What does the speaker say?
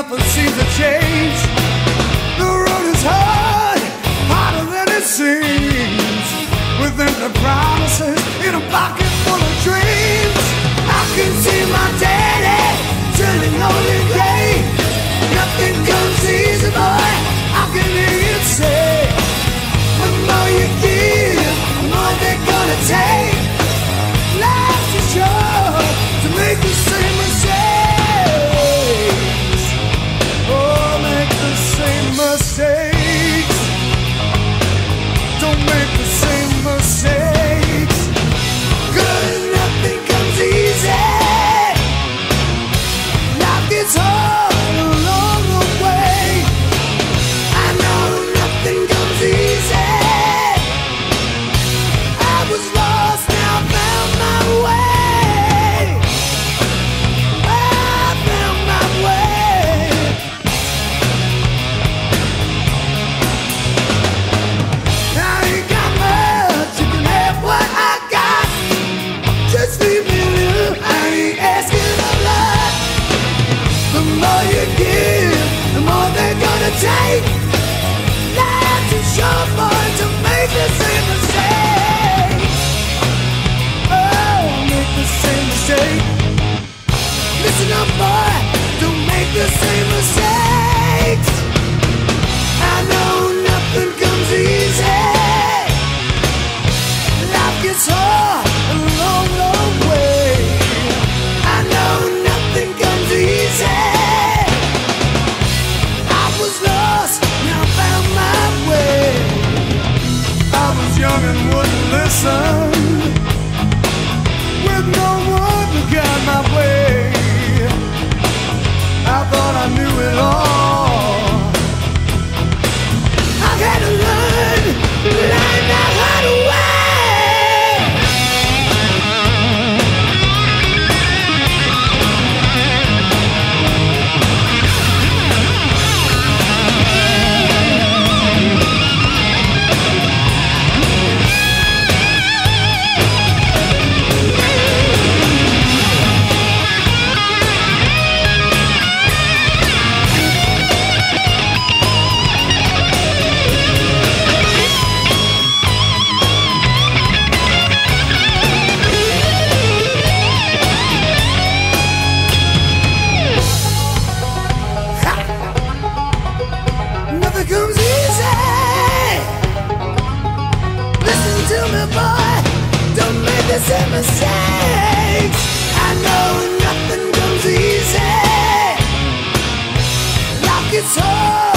nothing seems to change. The road is hard, harder than it seems. With empty promises in a pocket full of dreams. I can see my daddy turning old and gray. Nothing comes easy, boy, I can hear you say. The more you give, the more they're gonna take. Life's too short to make the same mistakes. Oh, make the same mistakes. Don't make the same mistakes. 'Cause nothing comes easy. Life gets hard along the way. I know nothing comes easy. I was lost, now I found my way. I found my way. I ain't got much, you can have what I got. Just leave me alone, I ain't asking a lot. The more you give, the more they're gonna take. Life's too short, boy, to make the same mistake. Oh, make the same mistake. Listen up, boy, don't make the same mistakes. I know nothing comes easy. Life gets hard a long, long way. I know nothing comes easy. I was lost, now I found my way. I was young and wouldn't listen, with no one to guide my way. I thought I knew it all. I had to learn the hard way. Nothing comes easy. Listen to me, boy, don't make the same mistakes. I know nothing comes easy. Life gets hard